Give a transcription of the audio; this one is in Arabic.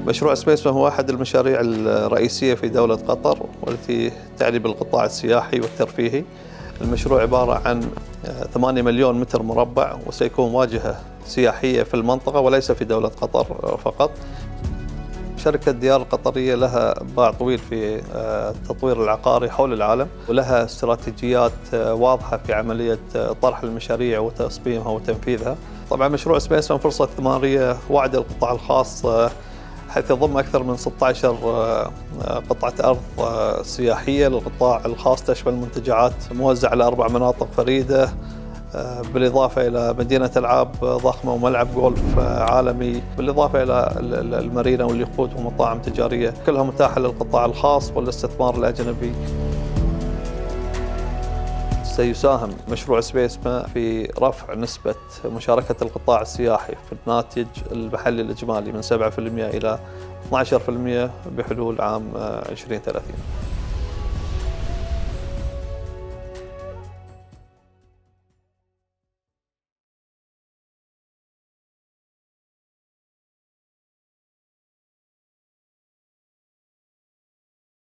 مشروع سبيسما هو أحد المشاريع الرئيسية في دولة قطر والتي تعني بالقطاع السياحي والترفيهي. المشروع عبارة عن 8 مليون متر مربع وسيكون واجهة سياحية في المنطقة وليس في دولة قطر فقط. شركة ديار القطرية لها باع طويل في التطوير العقاري حول العالم، ولها استراتيجيات واضحة في عملية طرح المشاريع وتصميمها وتنفيذها. طبعا مشروع سبيسما فرصة استثمارية واعدة للقطاع الخاص، حيث يضم أكثر من 16 قطعة أرض سياحية للقطاع الخاص، تشمل منتجعات موزعة على 4 مناطق فريدة، بالإضافة إلى مدينة ألعاب ضخمة وملعب جولف عالمي، بالإضافة إلى المارينا واليخوت ومطاعم تجارية، كلها متاحة للقطاع الخاص والاستثمار الأجنبي. سيساهم مشروع سبيسما في رفع نسبة مشاركة القطاع السياحي في الناتج المحلي الإجمالي من 7% إلى 12% بحلول عام 2030.